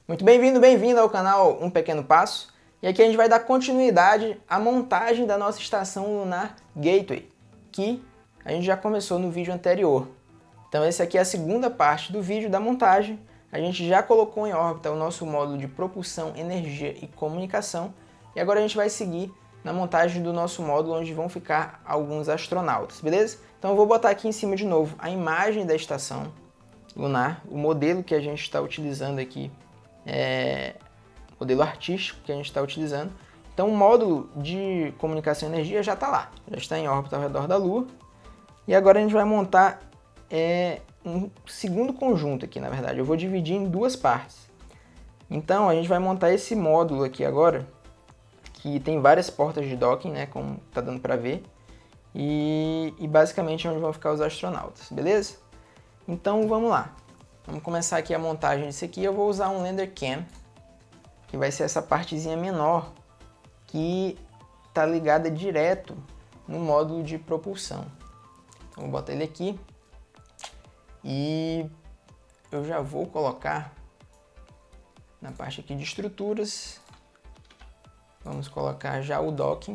Muito bem-vindo, bem-vindo ao canal Um Pequeno Passo. E aqui a gente vai dar continuidade à montagem da nossa estação lunar Gateway, que a gente já começou no vídeo anterior. Então essa aqui é a segunda parte do vídeo da montagem. A gente já colocou em órbita o nosso módulo de propulsão, energia e comunicação. E agora a gente vai seguir na montagem do nosso módulo onde vão ficar alguns astronautas, beleza? Então eu vou botar aqui em cima de novo a imagem da estação lunar, o modelo que a gente está utilizando aqui, modelo artístico que a gente está utilizando. Então o módulo de comunicação e energia já está lá, já está em órbita ao redor da Lua. E agora a gente vai montar um segundo conjunto aqui, na verdade. Eu vou dividir em duas partes. Então a gente vai montar esse módulo aqui agora, que tem várias portas de docking, né, como está dando para ver. E basicamente é onde vão ficar os astronautas, beleza? Então vamos lá. Vamos começar aqui a montagem disso aqui. Eu vou usar um Lander Cam, que vai ser essa partezinha menor que está ligada direto no módulo de propulsão. Então vou botar ele aqui e eu já vou colocar na parte aqui de estruturas. Vamos colocar já o docking.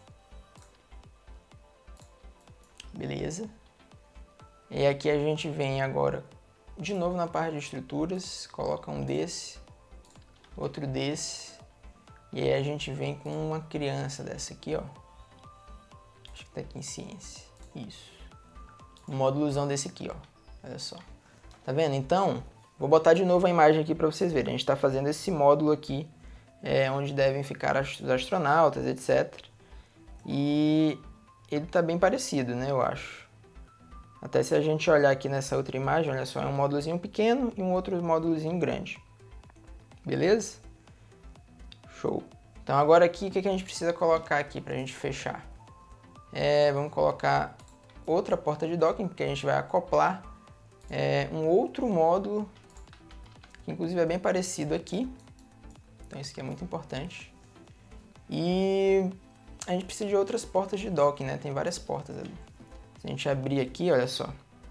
Beleza. E aqui a gente vem agora de novo na parte de estruturas, coloca um desse, outro desse, e aí a gente vem com uma criança dessa aqui, ó. Acho que tá aqui em ciência. Isso. Um módulozão desse aqui, ó. Olha só. Tá vendo? Então, vou botar de novo a imagem aqui para vocês verem. A gente está fazendo esse módulo aqui, onde devem ficar os astronautas, etc. E ele tá bem parecido, né? Eu acho. Até se a gente olhar aqui nessa outra imagem, olha só, é um módulozinho pequeno e um outro módulozinho grande. Beleza? Show. Então agora aqui, o que a gente precisa colocar aqui para a gente fechar? Vamos colocar outra porta de docking, porque a gente vai acoplar um outro módulo, que inclusive é bem parecido aqui. Então isso aqui é muito importante. E a gente precisa de outras portas de docking, né? Tem várias portas ali. Se a gente abrir aqui, olha só,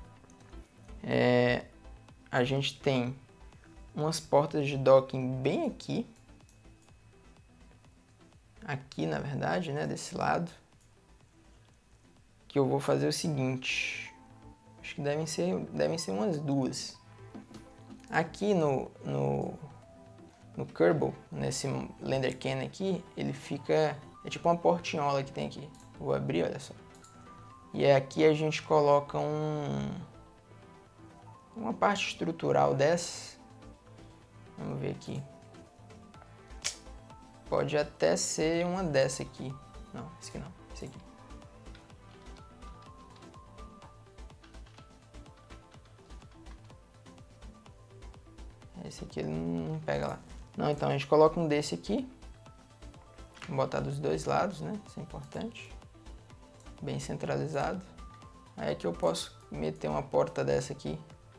a gente tem umas portas de docking bem aqui, na verdade, né, desse lado, que eu vou fazer o seguinte, acho que devem ser umas duas. Aqui no Kerbal, nesse Lander Cam aqui, ele fica, é tipo uma portinhola que tem aqui. Vou abrir, olha só. E aqui a gente coloca uma parte estrutural dessa. Vamos ver aqui. Pode até ser uma dessa aqui. Não, esse aqui não. Esse aqui. Esse aqui ele não pega lá. Não, então a gente coloca um desse aqui. Vou botar dos dois lados, né? Isso é importante. Bem centralizado. Aí aqui eu posso meter uma porta dessa aqui.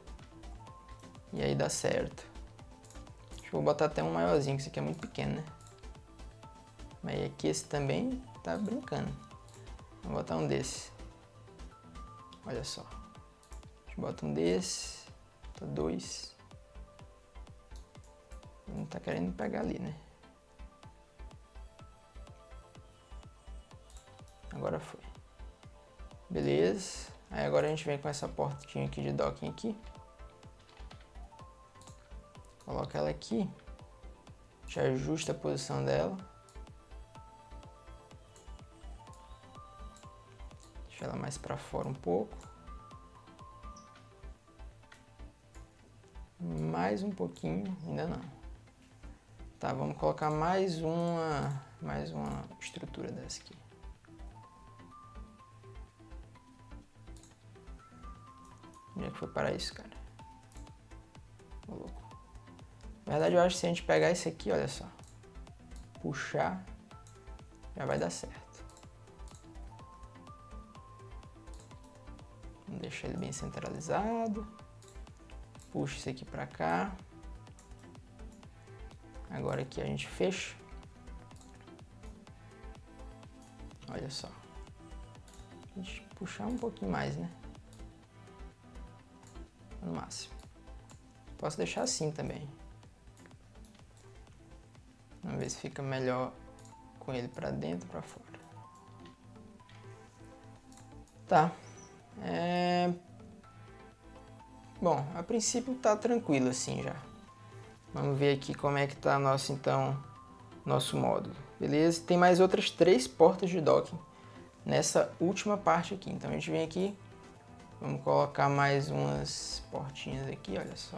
E aí dá certo. Acho que vou botar até um maiorzinho, que esse aqui é muito pequeno, né? Mas aqui esse também tá brincando. Vou botar um desse. Olha só. A gente bota um desse. Bota dois. Não tá querendo pegar ali, né? Agora foi. Beleza, aí agora a gente vem com essa portinha aqui de docking aqui. Coloca ela aqui. Já ajusta a posição dela. Deixa ela mais para fora um pouco. Mais um pouquinho, ainda não. Tá, vamos colocar mais uma estrutura dessa aqui. Onde é que foi parar isso, cara? Ô, louco. Na verdade, eu acho que se a gente pegar esse aqui, olha só, puxar, já vai dar certo. Vamos deixar ele bem centralizado. Puxa isso aqui pra cá. Agora aqui a gente fecha. Olha só. A gente puxar um pouquinho mais, né? No máximo. Posso deixar assim também. Vamos ver se fica melhor com ele para dentro, para fora. Tá. Bom, a princípio tá tranquilo assim já. Vamos ver aqui como é que tá nosso módulo. Beleza? Tem mais outras 3 portas de docking nessa última parte aqui. Então a gente vem aqui, vamos colocar mais umas portinhas aqui, olha só.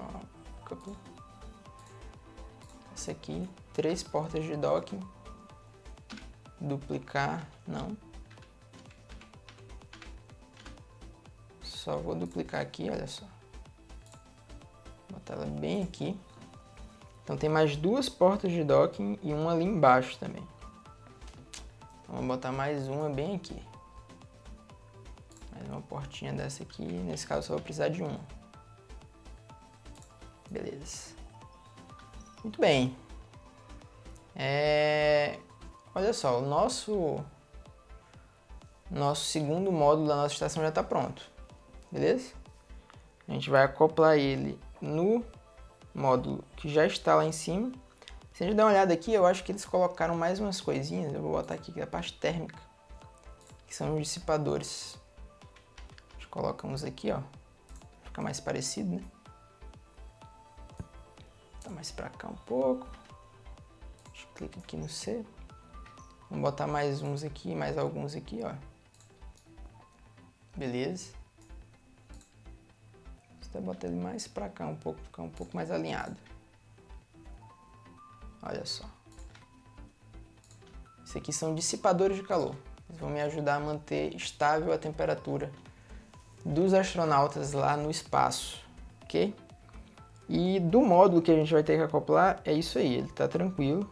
Essa aqui, 3 portas de docking. Duplicar, não. Só vou duplicar aqui, olha só. Botar ela bem aqui. Então tem mais 2 portas de docking e uma ali embaixo também. Então, vou botar mais uma bem aqui. Mais uma portinha dessa aqui. Nesse caso só vou precisar de uma. Beleza. Muito bem. Olha só, o nosso segundo módulo da nossa estação já está pronto. Beleza? A gente vai acoplar ele no módulo que já está lá em cima. Se a gente der uma olhada aqui, eu acho que eles colocaram mais umas coisinhas. Eu vou botar aqui da parte térmica, que são os dissipadores. A gente coloca uns aqui, ó, fica mais parecido, né? Tá mais pra cá um pouco. A gente clica aqui no C. Vamos botar mais uns aqui, mais alguns aqui, ó. Beleza. Você bota ele mais pra cá um pouco, ficar um pouco mais alinhado. Olha só. Isso aqui são dissipadores de calor. Eles vão me ajudar a manter estável a temperatura dos astronautas lá no espaço, ok? E do módulo que a gente vai ter que acoplar, é isso aí, ele tá tranquilo.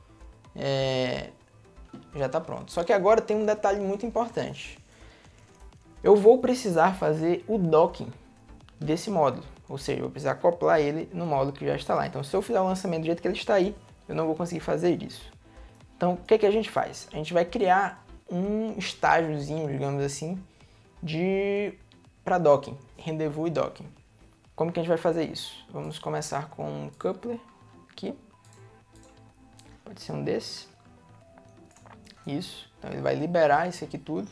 Já tá pronto. Só que agora tem um detalhe muito importante. Eu vou precisar fazer o docking desse módulo, ou seja, eu vou precisar acoplar ele no módulo que já está lá. Então, se eu fizer o lançamento do jeito que ele está aí, eu não vou conseguir fazer isso. Então, o que que a gente faz? A gente vai criar um estágiozinho, digamos assim, para docking, rendezvous e docking. Como que a gente vai fazer isso? Vamos começar com um coupler aqui. Pode ser um desse. Isso. Então, ele vai liberar isso aqui tudo.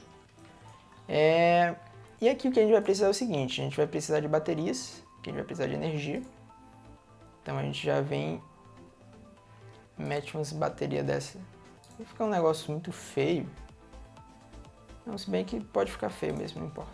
E aqui o que a gente vai precisar é o seguinte, a gente vai precisar de baterias, que a gente vai precisar de energia. Então a gente já vem, mete umas baterias dessa. Vai ficar um negócio muito feio. Não, se bem que pode ficar feio mesmo, não importa.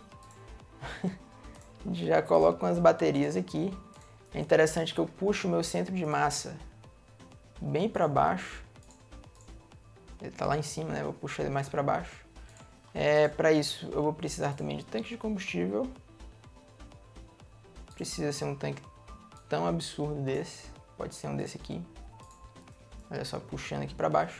A gente já coloca umas baterias aqui. É interessante que eu puxo o meu centro de massa bem para baixo. Ele está lá em cima, né? Eu vou puxar ele mais para baixo. Para isso, eu vou precisar também de tanque de combustível. Precisa ser um tanque tão absurdo desse. Pode ser um desse aqui. Olha só, puxando aqui para baixo.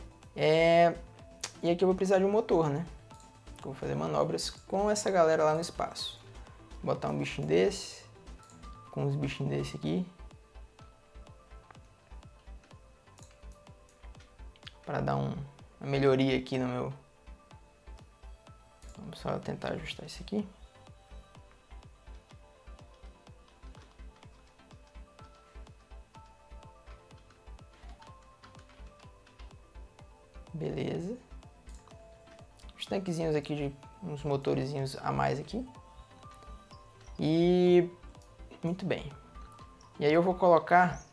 E aqui eu vou precisar de um motor, né? Eu vou fazer manobras com essa galera lá no espaço. Vou botar um bichinho desse. Com uns bichinhos desse aqui. Para dar uma melhoria aqui no meu... Vamos só tentar ajustar isso aqui. Beleza. Os tanquezinhos aqui de uns motorzinhos a mais aqui. E muito bem. E aí eu vou colocar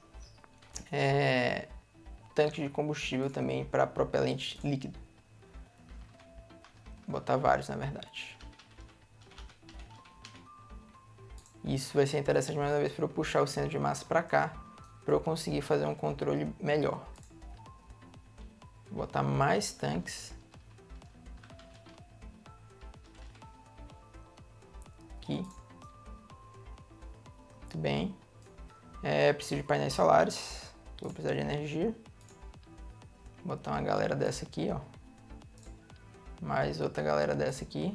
tanque de combustível também para propelente líquido. Vou botar vários, na verdade. Isso vai ser interessante mais uma vez para eu puxar o centro de massa para cá, para eu conseguir fazer um controle melhor. Vou botar mais tanques. Aqui. Muito bem. Preciso de painéis solares. Vou precisar de energia. Vou botar uma galera dessa aqui, ó. Mais outra galera dessa aqui.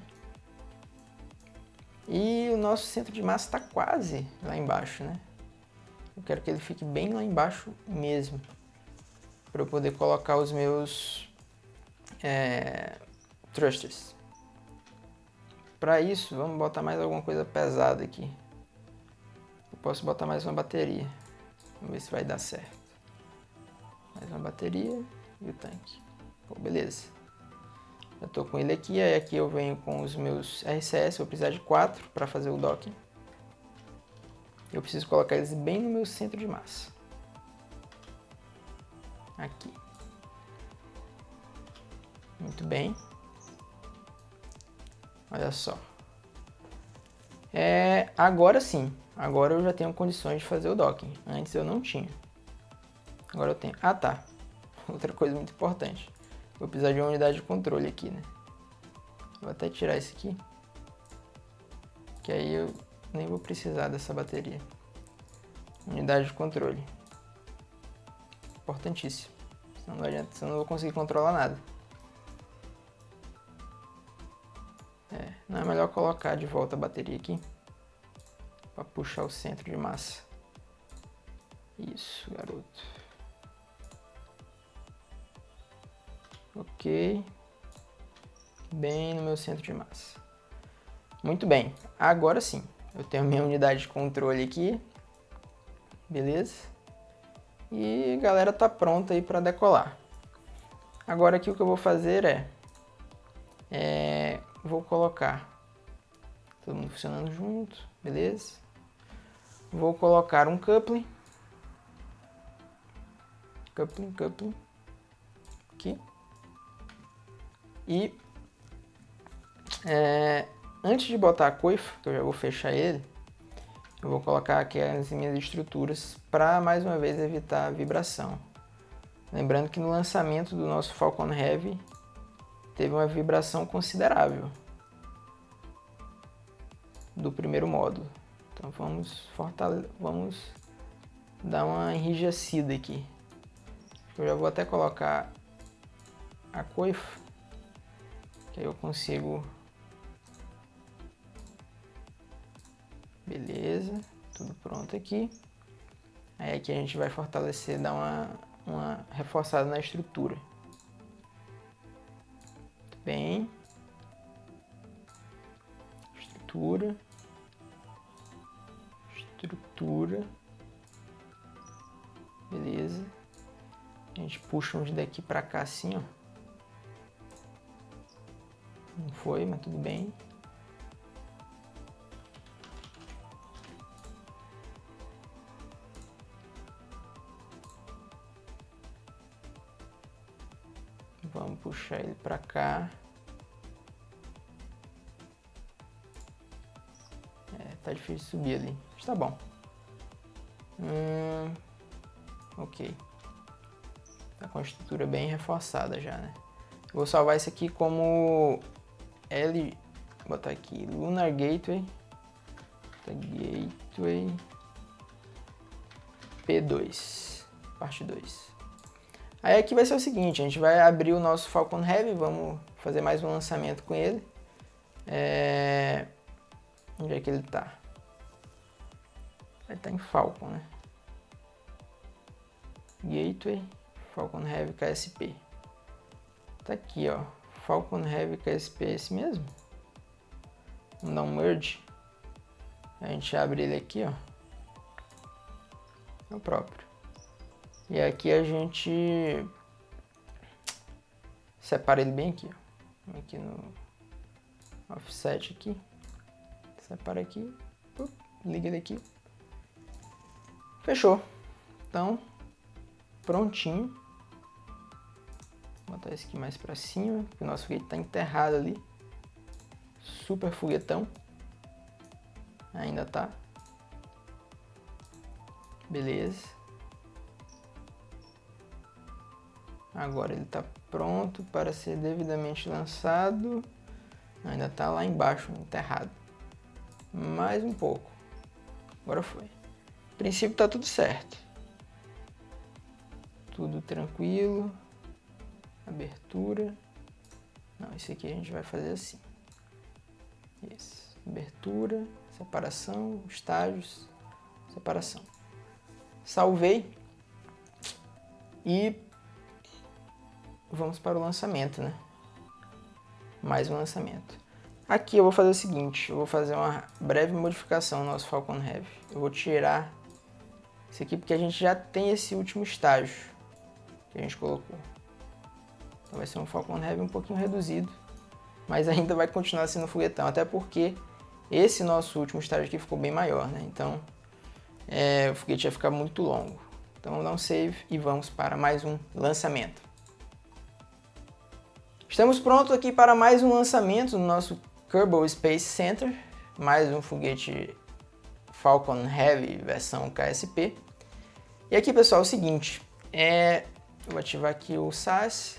E o nosso centro de massa está quase lá embaixo, né? Eu quero que ele fique bem lá embaixo mesmo. Para eu poder colocar os meus thrusters. Para isso, vamos botar mais alguma coisa pesada aqui. Eu posso botar mais uma bateria. Vamos ver se vai dar certo. Mais uma bateria e o tanque. Pô, beleza. Já estou com ele aqui, aí aqui eu venho com os meus RCS, vou precisar de 4 para fazer o docking. Eu preciso colocar eles bem no meu centro de massa. Aqui. Muito bem. Olha só. Agora sim. Agora eu já tenho condições de fazer o docking. Antes eu não tinha. Agora eu tenho. Ah, tá. Outra coisa muito importante. Vou precisar de uma unidade de controle aqui, né? Vou até tirar esse aqui. Que aí eu nem vou precisar dessa bateria. Unidade de controle. Importantíssimo. Senão não adianta, senão eu não vou conseguir controlar nada. Não é melhor colocar de volta a bateria aqui. Para puxar o centro de massa. Isso, garoto. Ok. Bem no meu centro de massa. Muito bem. Agora sim. Eu tenho a minha unidade de controle aqui. Beleza? E a galera tá pronta aí para decolar. Agora aqui o que eu vou fazer vou colocar todo mundo funcionando junto. Beleza? Vou colocar um coupling. Coupling. Aqui. E antes de botar a coifa, que eu já vou fechar ele, eu vou colocar aqui as minhas estruturas para mais uma vez evitar a vibração. Lembrando que no lançamento do nosso Falcon Heavy teve uma vibração considerável do primeiro módulo. Então vamos dar uma enrijecida aqui. Eu já vou até colocar a coifa, que aí eu consigo. Beleza, tudo pronto aqui. Aí aqui a gente vai fortalecer, dar uma reforçada na estrutura. Muito bem. Estrutura. Beleza. A gente puxa uns daqui pra cá assim, ó. Não foi, mas tudo bem. Vamos puxar ele pra cá. Tá difícil de subir ali. Mas tá bom. Ok. Tá com a estrutura bem reforçada já, né? Eu vou salvar isso aqui como Vou botar aqui Lunar Gateway. Gateway P2. Parte 2. Aí aqui vai ser o seguinte, a gente vai abrir o nosso Falcon Heavy, vamos fazer mais um lançamento com ele. Onde é que ele tá? Ele tá em Falcon, né? Gateway, Falcon Heavy KSP. Tá aqui, ó. Falcon Heavy KSP, é esse mesmo? Vamos dar um merge. A gente abre ele aqui, ó. É o próprio. E aqui a gente separa ele bem aqui, ó. Aqui no offset aqui. Separa aqui. Liga ele aqui. Fechou. Então, prontinho. Vou botar esse aqui mais pra cima, porque o nosso foguete tá enterrado ali. Super foguetão. Ainda tá. Beleza. Agora ele tá pronto para ser devidamente lançado. Ainda tá lá embaixo, enterrado. Mais um pouco. Agora foi. A princípio tá tudo certo. Tudo tranquilo. Abertura. Não, esse aqui a gente vai fazer assim. Isso. Abertura, separação, estágios, separação. Salvei. E vamos para o lançamento, né? Mais um lançamento. Aqui eu vou fazer o seguinte, eu vou fazer uma breve modificação no nosso Falcon Heavy. Eu vou tirar isso aqui porque a gente já tem esse último estágio. que a gente colocou. Então vai ser um Falcon Heavy um pouquinho reduzido, mas ainda vai continuar sendo um foguetão, até porque esse nosso último estágio aqui ficou bem maior, né? Então o foguete ia ficar muito longo. Então vamos dar um save e vamos para mais um lançamento. Estamos prontos aqui para mais um lançamento no nosso Kerbal Space Center, mais um foguete Falcon Heavy versão KSP. E aqui, pessoal, é o seguinte, eu vou ativar aqui o SAS.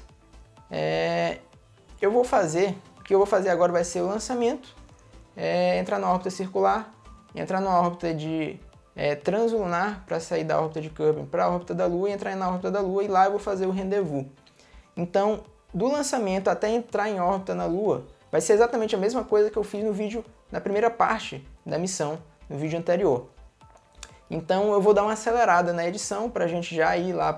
O que eu vou fazer agora vai ser o lançamento, entrar na órbita circular, entrar na órbita de translunar para sair da órbita de Kerbin para a órbita da Lua e entrar na órbita da Lua, e lá eu vou fazer o rendezvous. Então, do lançamento até entrar em órbita na Lua, vai ser exatamente a mesma coisa que eu fiz no vídeo, na primeira parte da missão, no vídeo anterior. Então eu vou dar uma acelerada na edição para a gente já ir lá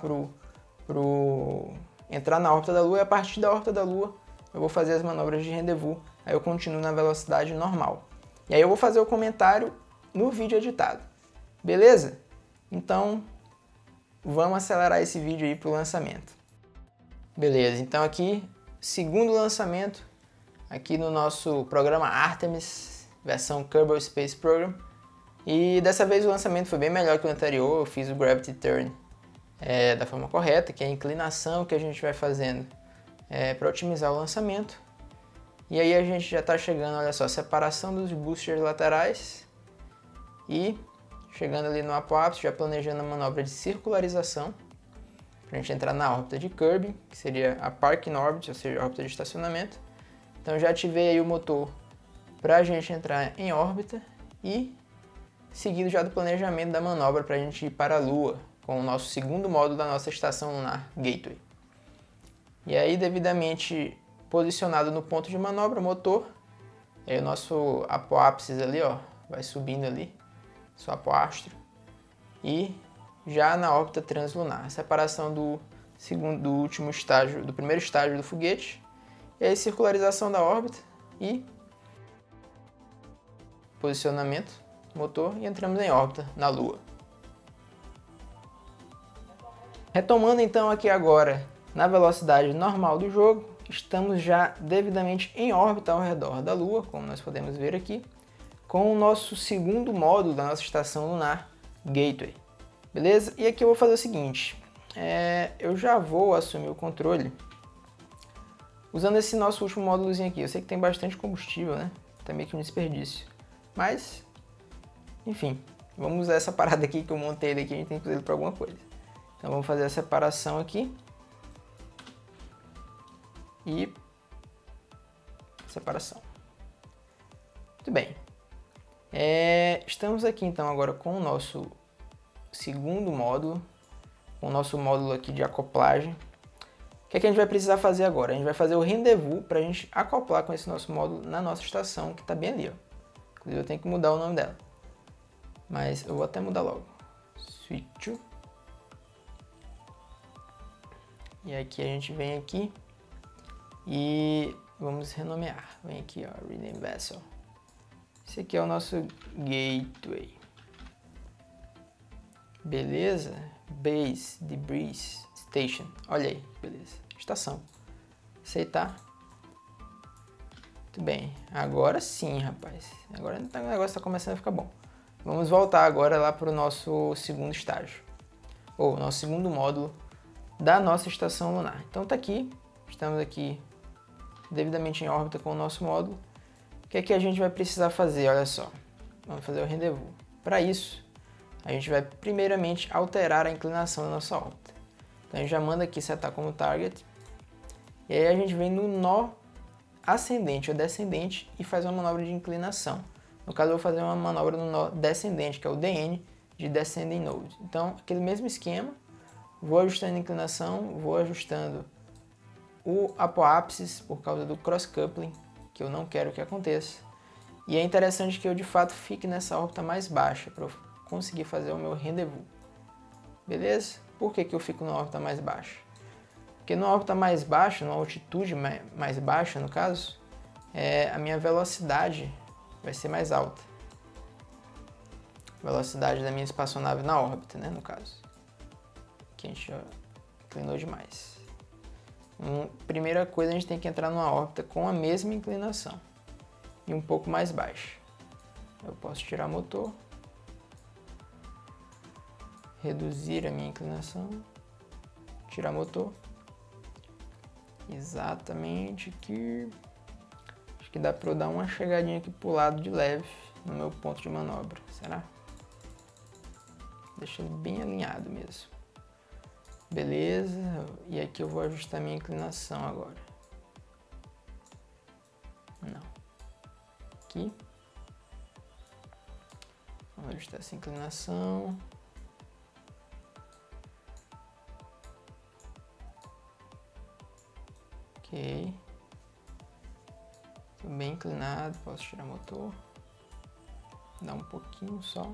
entrar na órbita da Lua, e a partir da órbita da Lua eu vou fazer as manobras de rendezvous, aí eu continuo na velocidade normal. E aí eu vou fazer o comentário no vídeo editado. Beleza? Então vamos acelerar esse vídeo aí para o lançamento. Beleza, então aqui, segundo lançamento, aqui no nosso programa Artemis, versão Kerbal Space Program. E dessa vez o lançamento foi bem melhor que o anterior, eu fiz o Gravity Turn da forma correta, que é a inclinação que a gente vai fazendo para otimizar o lançamento. E aí a gente já está chegando, olha só, separação dos boosters laterais e chegando ali no apoápice, já planejando a manobra de circularização, para a gente entrar na órbita de Kerbin, que seria a Parking Orbit, ou seja, a órbita de estacionamento. Então já ativei aí o motor para a gente entrar em órbita e seguido já do planejamento da manobra para a gente ir para a Lua, com o nosso segundo módulo da nossa estação lunar Gateway. E aí, devidamente posicionado no ponto de manobra, motor, aí o nosso apoápice ali, ó, vai subindo ali, seu apoastro, e já na órbita translunar, separação do último estágio, do primeiro estágio do foguete, e aí circularização da órbita e posicionamento, motor, e entramos em órbita na Lua. Retomando então aqui agora na velocidade normal do jogo, estamos já devidamente em órbita ao redor da Lua, como nós podemos ver aqui, com o nosso segundo módulo da nossa estação lunar Gateway. Beleza? E aqui eu vou fazer o seguinte, eu já vou assumir o controle usando esse nosso último módulozinho aqui. Eu sei que tem bastante combustível, né? Tá meio que um desperdício. Mas, enfim, vamos usar essa parada aqui que eu montei ele aqui, a gente tem que usar ele para alguma coisa. Então vamos fazer a separação aqui. E separação. Muito bem. Estamos aqui então agora com o nosso segundo módulo, com o nosso módulo aqui de acoplagem. O que é que a gente vai precisar fazer agora? A gente vai fazer o rendezvous para a gente acoplar com esse nosso módulo na nossa estação, que está bem ali, ó. Inclusive eu tenho que mudar o nome dela, mas eu vou até mudar logo. Switch to. E aqui a gente vem aqui e vamos renomear. Vem aqui, ó, Rename Vessel. Esse aqui é o nosso Gateway. Beleza? Base, Debris, Station. Olha aí, beleza. Estação. Aceitar. Muito bem. Agora sim, rapaz. Agora o negócio está começando a ficar bom. Vamos voltar agora lá para o nosso segundo estágio. Ou nosso segundo módulo da nossa estação lunar. Então tá aqui. Estamos aqui devidamente em órbita com o nosso módulo. O que é que a gente vai precisar fazer? Olha só. Vamos fazer o rendezvous. Para isso, a gente vai primeiramente alterar a inclinação da nossa órbita. Então a gente já manda aqui setar como target. E aí a gente vem no nó ascendente ou descendente e faz uma manobra de inclinação. No caso eu vou fazer uma manobra no nó descendente, que é o DN de Descending Node. Então aquele mesmo esquema, vou ajustando a inclinação, vou ajustando o apoápsis por causa do cross coupling, que eu não quero que aconteça. E é interessante que eu de fato fique nessa órbita mais baixa para eu conseguir fazer o meu rendezvous. Beleza? Por que eu fico na órbita mais baixa? Porque na órbita mais baixa, numa altitude mais baixa no caso, a minha velocidade vai ser mais alta. Velocidade da minha espaçonave na órbita, né, no caso. Aqui a gente inclinou demais. Primeira coisa, a gente tem que entrar numa órbita com a mesma inclinação e um pouco mais baixa. Eu posso tirar motor, reduzir a minha inclinação, tirar motor, exatamente aqui. Acho que dá para eu dar uma chegadinha aqui pro lado de leve no meu ponto de manobra, será? Deixa ele bem alinhado mesmo. Beleza, e aqui eu vou ajustar minha inclinação agora. Não. Aqui. Vamos ajustar essa inclinação. Ok. Tô bem inclinado, posso tirar o motor. Dá um pouquinho só.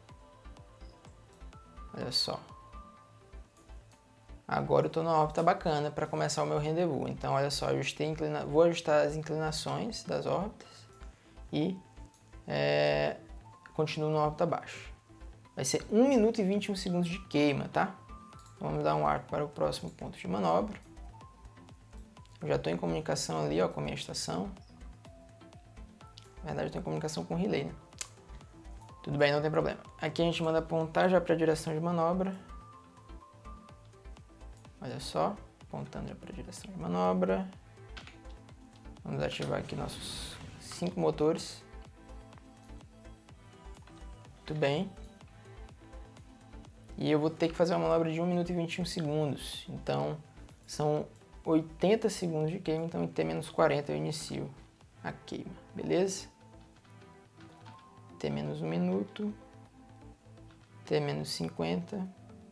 Olha só. Agora eu estou numa órbita bacana para começar o meu rendezvous. Então, olha só, vou ajustar as inclinações das órbitas e continuo na órbita baixa. Vai ser 1 minuto e 21 segundos de queima, tá? Vamos dar um arco para o próximo ponto de manobra. Eu já estou em comunicação ali, ó, com a minha estação. Na verdade, eu estou em comunicação com o relay, né? Tudo bem, não tem problema. Aqui a gente manda apontar já para a direção de manobra. Olha só, apontando já para a direção de manobra. Vamos ativar aqui nossos 5 motores. Muito bem. E eu vou ter que fazer uma manobra de 1 minuto e 21 segundos. Então, são 80 segundos de queima, então em T-40 eu inicio a queima, beleza? T-1 minuto, T-50.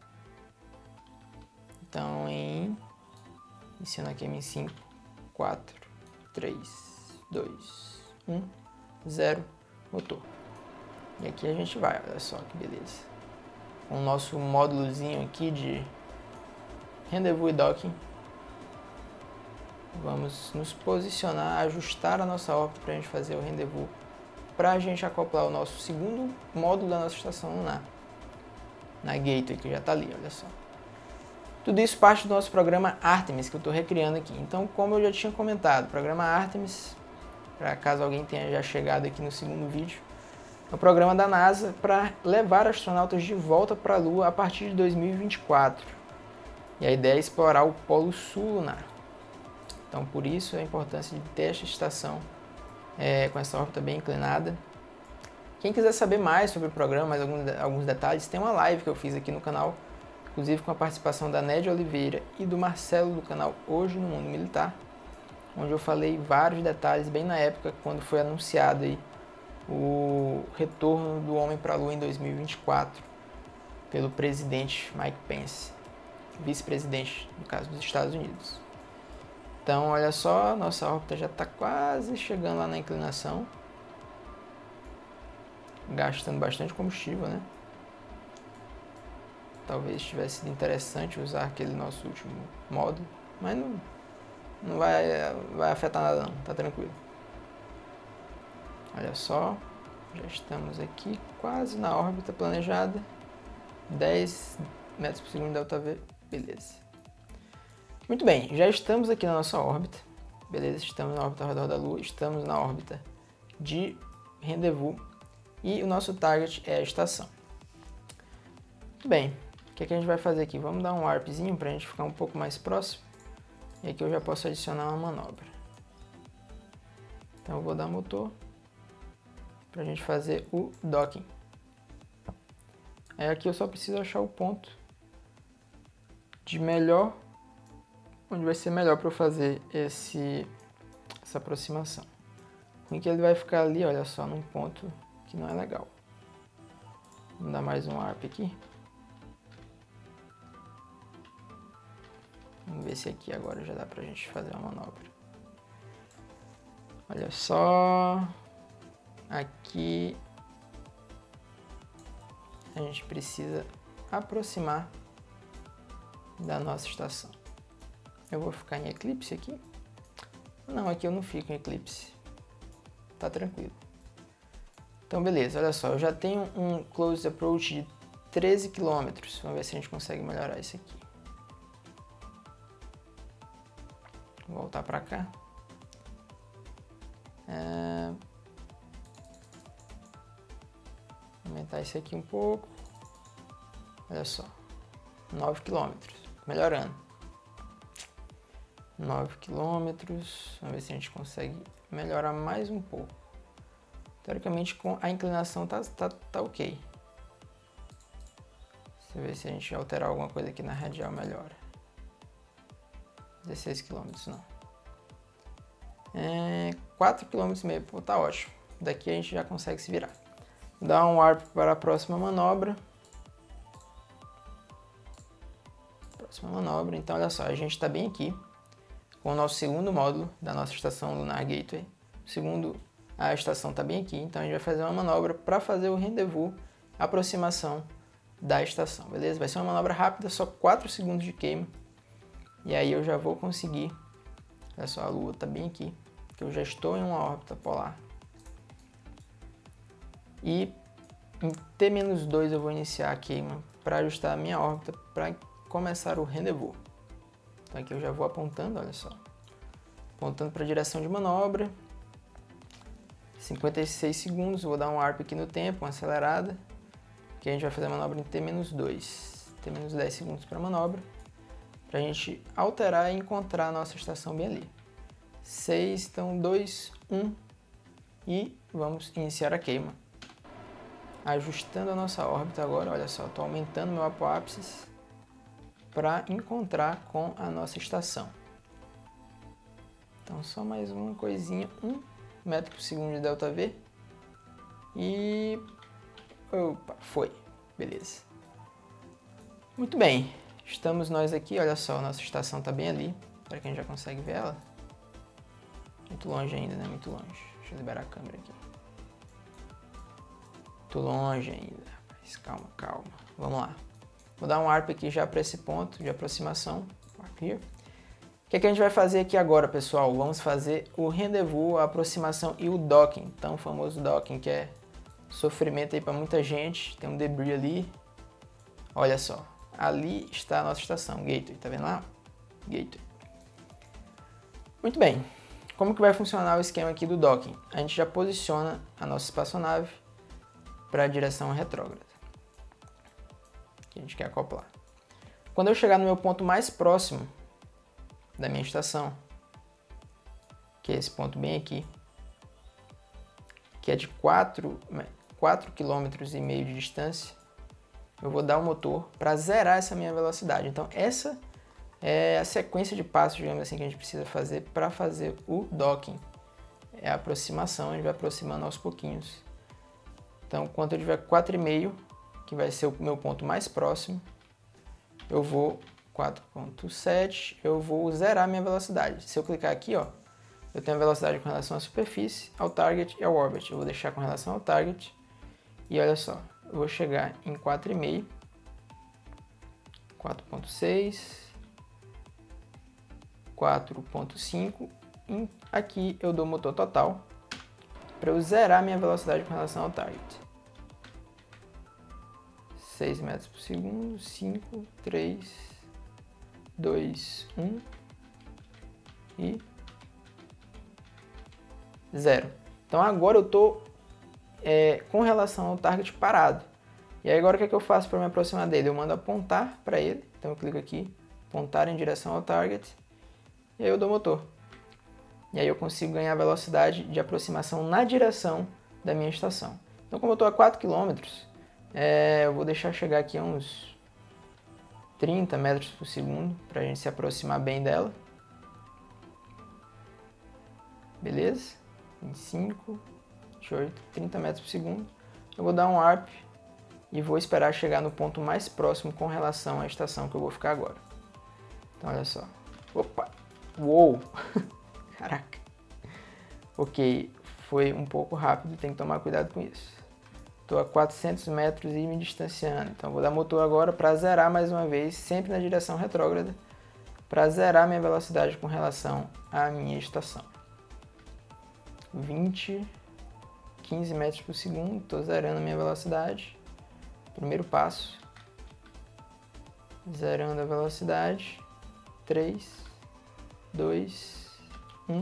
Então, iniciando a queima em 5, 4, 3, 2, 1, 0, motor. E aqui a gente vai, olha só que beleza. Com o nosso módulozinho aqui de rendezvous e docking. Vamos nos posicionar, ajustar a nossa órbita para a gente fazer o rendezvous. Para a gente acoplar o nosso segundo módulo da nossa estação na gateway, que já está ali, olha só. Tudo isso parte do nosso programa Artemis, que eu estou recriando aqui. Então, como eu já tinha comentado, o programa Artemis, para caso alguém tenha já chegado aqui no segundo vídeo, é o programa da NASA para levar astronautas de volta para a Lua a partir de 2024. E a ideia é explorar o Polo Sul lunar. Então, por isso a importância de ter esta estação com essa órbita bem inclinada. Quem quiser saber mais sobre o programa, mais alguns detalhes, tem uma live que eu fiz aqui no canal, inclusive com a participação da Nédia Oliveira e do Marcelo do canal Hoje no Mundo Militar, onde eu falei vários detalhes bem na época quando foi anunciado aí o retorno do homem para a Lua em 2024 pelo presidente Mike Pence, vice-presidente, no caso dos Estados Unidos. Então, olha só, nossa órbita já está quase chegando lá na inclinação, gastando bastante combustível, né? Talvez tivesse sido interessante usar aquele nosso último módulo, mas não vai afetar nada não, tá tranquilo. Olha só, já estamos aqui quase na órbita planejada, 10 metros por segundo delta V, beleza. Muito bem, já estamos aqui na nossa órbita, beleza? Estamos na órbita ao redor da Lua, estamos na órbita de rendezvous e o nosso target é a estação. Muito bem, o que a gente vai fazer aqui? Vamos dar um warpzinho para a gente ficar um pouco mais próximo e aqui eu já posso adicionar uma manobra. Então eu vou dar motor para a gente fazer o docking. Aí aqui eu só preciso achar o ponto de melhor, onde vai ser melhor para eu fazer essa aproximação. Em que ele vai ficar ali, olha só, num ponto que não é legal. Vamos dar mais um warp aqui. Vamos ver se aqui agora já dá pra gente fazer uma manobra. Olha só. Aqui a gente precisa aproximar da nossa estação. Eu vou ficar em eclipse aqui? Não, aqui eu não fico em eclipse. Tá tranquilo. Então, beleza, olha só, eu já tenho um close approach de 13 km. Vamos ver se a gente consegue melhorar isso aqui. Vou voltar para cá. Aumentar esse aqui um pouco. Olha só. 9 km. Melhorando. 9 km. Vamos ver se a gente consegue melhorar mais um pouco. Teoricamente, com a inclinação tá ok. Deixa eu ver se a gente alterar alguma coisa aqui na radial melhora. 16 km não. 4,5 km, pô, tá ótimo. Daqui a gente já consegue se virar. Dá um warp para a próxima manobra. Então olha só, a gente está bem aqui com o nosso segundo módulo da nossa estação Lunar Gateway. A estação está bem aqui, então a gente vai fazer uma manobra para fazer o rendezvous, aproximação da estação, beleza? Vai ser uma manobra rápida, só 4 segundos de queima. E aí eu já vou conseguir, olha só, a Lua está bem aqui, que eu já estou em uma órbita polar. E em T-2 eu vou iniciar a queima para ajustar a minha órbita para começar o rendezvous. Então aqui eu já vou apontando, olha só. Apontando para a direção de manobra. 56 segundos, vou dar um warp aqui no tempo, uma acelerada. Que a gente vai fazer a manobra em T-2. T-10 segundos para a manobra. Para a gente alterar e encontrar a nossa estação bem ali. 6, então 2, 1. E vamos iniciar a queima. Ajustando a nossa órbita agora, olha só, estou aumentando meu apoapsis para encontrar com a nossa estação. Então só mais uma coisinha, 1 metro por segundo de ΔV. E... opa, foi. Beleza. Muito bem, estamos nós aqui, olha só, a nossa estação está bem ali. Será que a gente já consegue ver ela? Muito longe ainda, né? Muito longe. Deixa eu liberar a câmera aqui. Muito longe ainda, mas calma, calma. Vamos lá. Vou dar um warp aqui já para esse ponto de aproximação. Warp here. O que é que a gente vai fazer aqui agora, pessoal? Vamos fazer o rendezvous, a aproximação e o docking. Então, o famoso docking, que é sofrimento aí para muita gente. Tem um debris ali. Olha só. Ali está a nossa estação, Gateway. Tá vendo lá? Gateway. Muito bem. Como que vai funcionar o esquema aqui do docking? A gente já posiciona a nossa espaçonave para a direção retrógrada, que a gente quer acoplar. Quando eu chegar no meu ponto mais próximo da minha estação, que é esse ponto bem aqui, que é de 4,5 km de distância, eu vou dar o motor para zerar essa minha velocidade. Então essa é a sequência de passos, digamos assim, que a gente precisa fazer para fazer o docking. É a aproximação, a gente vai aproximando aos pouquinhos. Então, quando eu tiver 4,5, que vai ser o meu ponto mais próximo, eu vou 4,7, eu vou zerar minha velocidade. Se eu clicar aqui, ó, eu tenho a velocidade com relação à superfície, ao target e ao orbit. Eu vou deixar com relação ao target e olha só, eu vou chegar em 4,5, 4,6, 4,5, e aqui eu dou motor total para eu zerar minha velocidade com relação ao target. 6 metros por segundo, 5, 3, 2, 1 e 0. Então agora eu estou com relação ao target parado. E aí agora o que é que eu faço para me aproximar dele? Eu mando apontar para ele, então eu clico aqui, apontar em direção ao target, e aí eu dou motor. E aí eu consigo ganhar velocidade de aproximação na direção da minha estação. Então como eu estou a 4 km, eu vou deixar chegar aqui a uns 30 metros por segundo para a gente se aproximar bem dela. Beleza? 25, 28, 30 metros por segundo. Eu vou dar um warp e vou esperar chegar no ponto mais próximo com relação à estação que eu vou ficar agora. Então olha só. Opa! Uou! Caraca! Ok, foi um pouco rápido, tem que tomar cuidado com isso. Estou a 400 metros e me distanciando, então vou dar motor agora para zerar mais uma vez, sempre na direção retrógrada, para zerar minha velocidade com relação à minha estação. 20, 15 metros por segundo, estou zerando a minha velocidade. Primeiro passo, zerando a velocidade, 3, 2, 1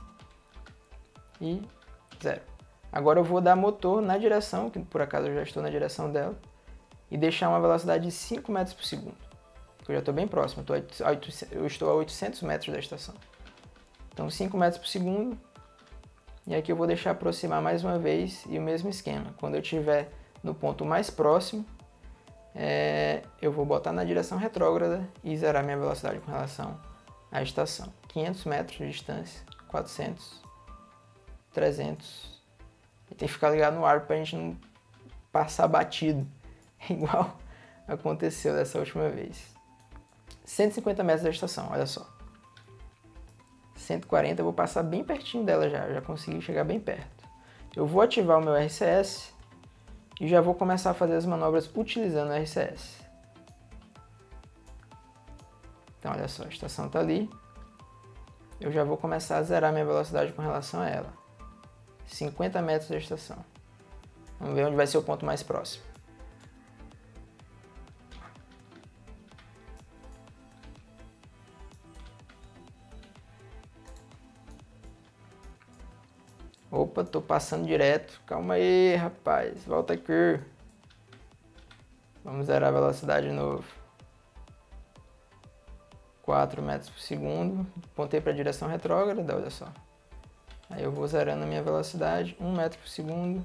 e 0. Agora eu vou dar motor na direção, que por acaso eu já estou na direção dela, e deixar uma velocidade de 5 metros por segundo. Eu já estou bem próximo, eu estou a 800 metros da estação. Então 5 metros por segundo, e aqui eu vou deixar aproximar mais uma vez e o mesmo esquema. Quando eu estiver no ponto mais próximo, eu vou botar na direção retrógrada e zerar minha velocidade com relação à estação. 500 metros de distância, 400, 300. E tem que ficar ligado no ar para a gente não passar batido, igual aconteceu dessa última vez. 150 metros da estação, olha só. 140, eu vou passar bem pertinho dela já consegui chegar bem perto. Eu vou ativar o meu RCS e já vou começar a fazer as manobras utilizando o RCS. Então olha só, a estação está ali. Eu já vou começar a zerar minha velocidade com relação a ela. 50 metros da estação. Vamos ver onde vai ser o ponto mais próximo. Opa, tô passando direto. Calma aí, rapaz. Volta aqui. Vamos zerar a velocidade de novo. 4 metros por segundo. Apontei para a direção retrógrada, olha só. Aí eu vou zerando a minha velocidade. 1 metro por segundo.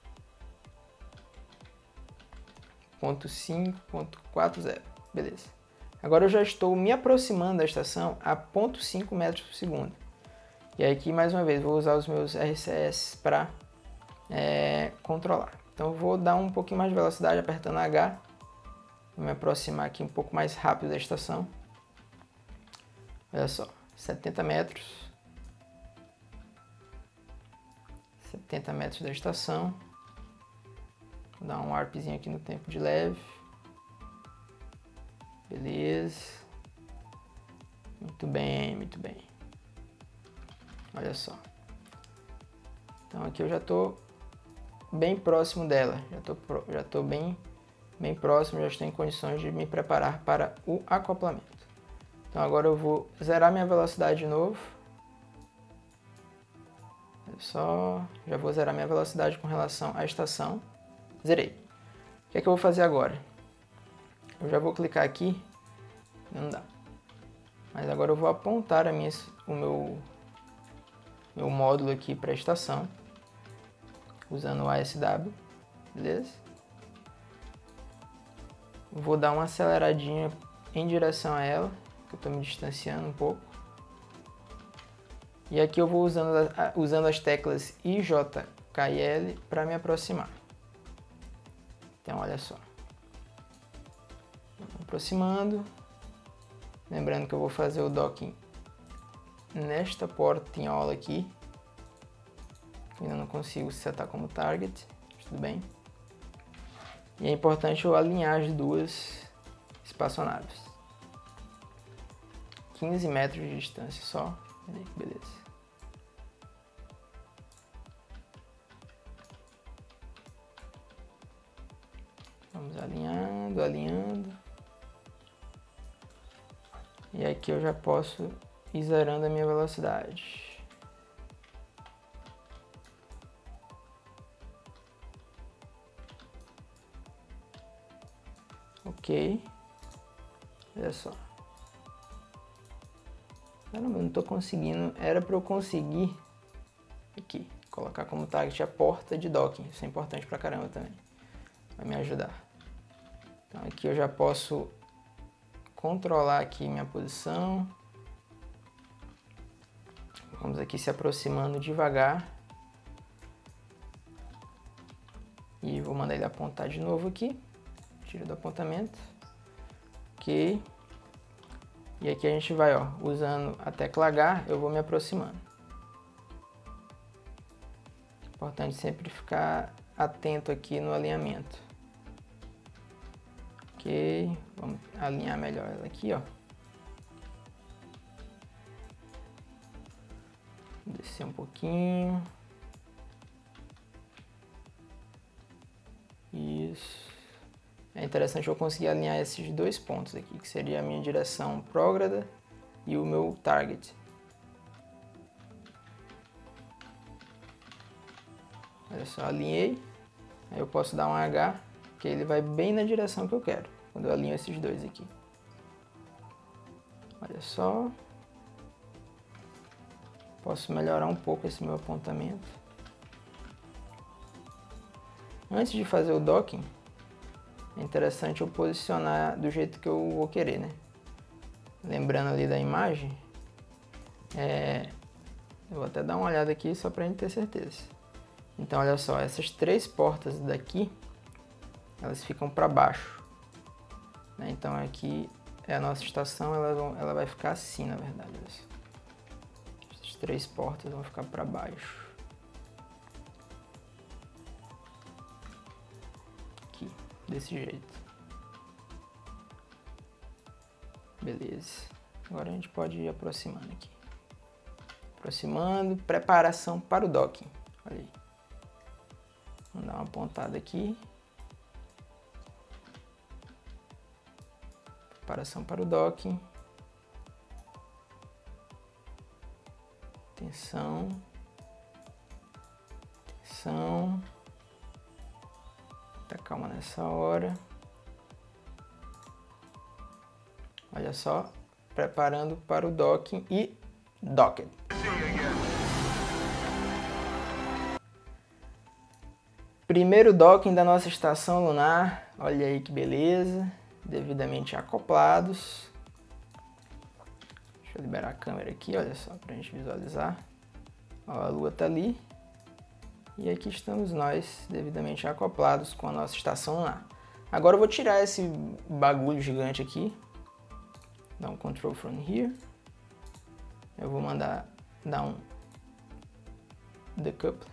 0.5, 0.40. Beleza. Agora eu já estou me aproximando da estação a 0.5 metros por segundo. E aí aqui, mais uma vez, vou usar os meus RCS para controlar. Então eu vou dar um pouquinho mais de velocidade apertando H. Vou me aproximar aqui um pouco mais rápido da estação. Olha só, 70 metros. 70 metros da estação. Vou dar um warpzinho aqui no tempo de leve. Beleza. Muito bem, muito bem. Olha só. Então aqui eu já estou bem próximo dela. Já estou bem próximo, já estou em condições de me preparar para o acoplamento. Então agora eu vou zerar minha velocidade de novo. Olha só, já vou zerar minha velocidade com relação à estação. Zerei. O que é que eu vou fazer agora? Eu já vou clicar aqui. Não dá. Mas agora eu vou apontar o meu módulo aqui para a estação, usando o ASW, beleza? Vou dar uma aceleradinha em direção a ela, que eu estou me distanciando um pouco. E aqui eu vou usando as teclas I, J, K e L para me aproximar. Então olha só. Aproximando. Lembrando que eu vou fazer o docking nesta portinhola aqui. Ainda não consigo setar como target, tudo bem. E é importante eu alinhar as duas espaçonaves. 15 metros de distância só. Beleza. Vamos alinhando, alinhando. E aqui eu já posso ir zerando a minha velocidade. Ok. Olha só. Caramba, eu não tô conseguindo. Era para eu conseguir aqui colocar como target a porta de docking. Isso é importante pra caramba também. Vai me ajudar. Então aqui eu já posso controlar aqui minha posição. Vamos aqui se aproximando devagar. E vou mandar ele apontar de novo aqui. Tiro do apontamento. Ok. E aqui a gente vai, ó, usando a tecla H, eu vou me aproximando. Importante sempre ficar atento aqui no alinhamento. Ok, vamos alinhar melhor ela aqui, ó. Descer um pouquinho. Isso. É interessante eu conseguir alinhar esses dois pontos aqui, que seria a minha direção prógrada e o meu target. Olha só, alinhei. Aí eu posso dar um H, que ele vai bem na direção que eu quero, quando eu alinho esses dois aqui. Olha só. Posso melhorar um pouco esse meu apontamento. Antes de fazer o docking, é interessante eu posicionar do jeito que eu vou querer, né? Lembrando ali da imagem, eu vou até dar uma olhada aqui só pra gente ter certeza. Então olha só, essas 3 portas daqui, elas ficam para baixo, né? Então aqui é a nossa estação, ela vai ficar assim, na verdade. Olha só. Essas 3 portas vão ficar para baixo. Aqui, desse jeito. Beleza. Agora a gente pode ir aproximando aqui. Aproximando, preparação para o docking. Olha aí. Vamos dar uma pontada aqui. Preparação para o docking. Atenção. Atenção. Tá calma nessa hora. Olha só. Preparando para o docking e docked. Primeiro docking da nossa estação lunar. Olha aí que beleza. Devidamente acoplados. Deixa eu liberar a câmera aqui, olha só, para a gente visualizar. Ó, a Lua tá ali. E aqui estamos nós, devidamente acoplados com a nossa estação lunar. Agora eu vou tirar esse bagulho gigante aqui. Dar um Control from here. Eu vou mandar dar um decouple.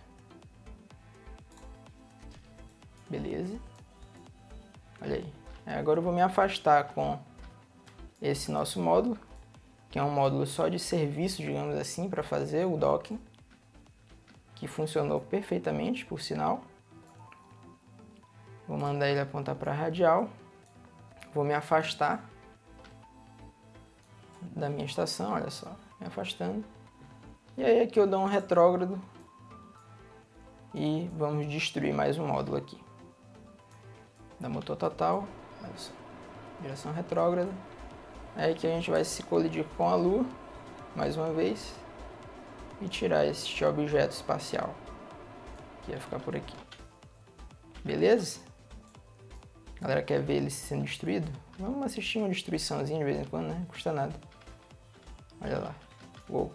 Beleza. Olha aí. Agora eu vou me afastar com esse nosso módulo, que é um módulo só de serviço, digamos assim, para fazer o docking, que funcionou perfeitamente, por sinal. Vou mandar ele apontar para a radial. Vou me afastar da minha estação, olha só, me afastando. E aí aqui eu dou um retrógrado e vamos destruir mais um módulo aqui. Da motor total, olha só, direção retrógrada. Aí aqui a gente vai se colidir com a Lua, mais uma vez, e tirar este objeto espacial, que ia ficar por aqui. Beleza? A galera quer ver ele sendo destruído? Vamos assistir uma destruiçãozinha de vez em quando, né? Não custa nada. Olha lá. Uou.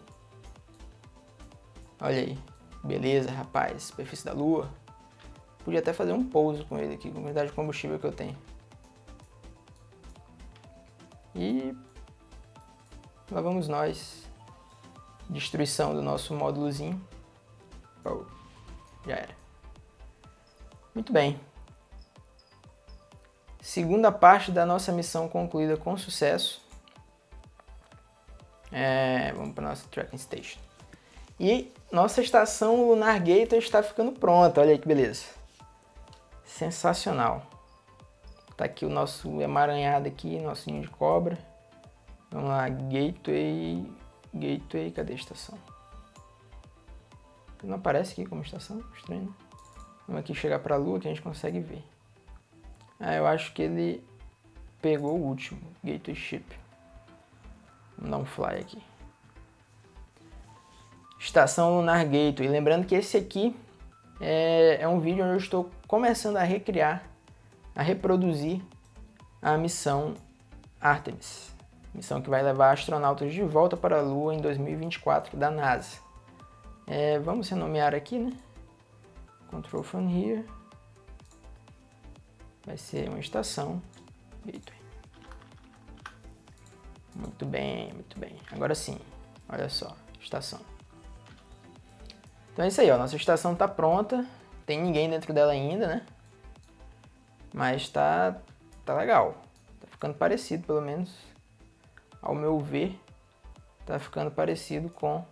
Olha aí. Beleza, rapaz. Superfície da Lua. Podia até fazer um pouso com ele aqui, com a quantidade de combustível que eu tenho. E lá vamos nós. Destruição do nosso módulozinho. Oh, já era. Muito bem. Segunda parte da nossa missão concluída com sucesso. Vamos para a nossa tracking station. E nossa estação Lunar Gator está ficando pronta. Olha aí que beleza. Sensacional. Tá aqui o nosso emaranhado aqui, nosso ninho de cobra. Vamos lá, Gateway. Gateway, cadê a estação? Não aparece aqui como estação, estranho, né? Vamos aqui chegar para a Lua que a gente consegue ver. Eu acho que ele pegou o último, Gateway Ship. Vamos dar um fly aqui. Estação Lunar Gateway. Lembrando que esse aqui é um vídeo onde eu estou começando a recriar, a reproduzir a missão Artemis. Missão que vai levar astronautas de volta para a Lua em 2024 da NASA. Vamos renomear aqui, né? Control from here. Vai ser uma estação Gateway. Muito bem, muito bem. Agora sim, olha só, estação. Então é isso aí, ó. Nossa estação está pronta. Tem ninguém dentro dela ainda, né? Mas tá legal. Tá ficando parecido, pelo menos. Ao meu ver, tá ficando parecido com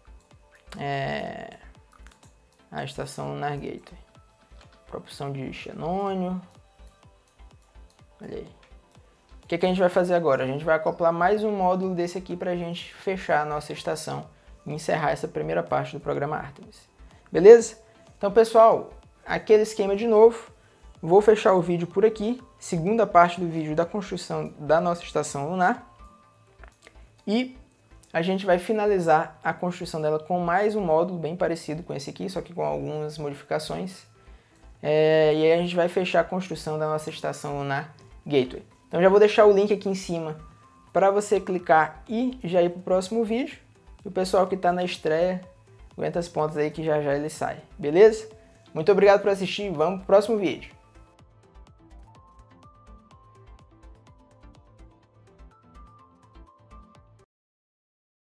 a estação Lunar Gateway. Propulsão de xenônio. Olha aí. O que a gente vai fazer agora? A gente vai acoplar mais um módulo desse aqui para a gente fechar a nossa estação e encerrar essa primeira parte do programa Artemis. Beleza? Então, pessoal, aquele esquema de novo. Vou fechar o vídeo por aqui, segunda parte do vídeo da construção da nossa estação lunar. E a gente vai finalizar a construção dela com mais um módulo bem parecido com esse aqui, só que com algumas modificações. E aí a gente vai fechar a construção da nossa estação lunar Gateway. Então já vou deixar o link aqui em cima para você clicar e já ir para o próximo vídeo. E o pessoal que está na estreia, aguenta as pontas aí que já já ele sai, beleza? Muito obrigado por assistir, vamos para o próximo vídeo.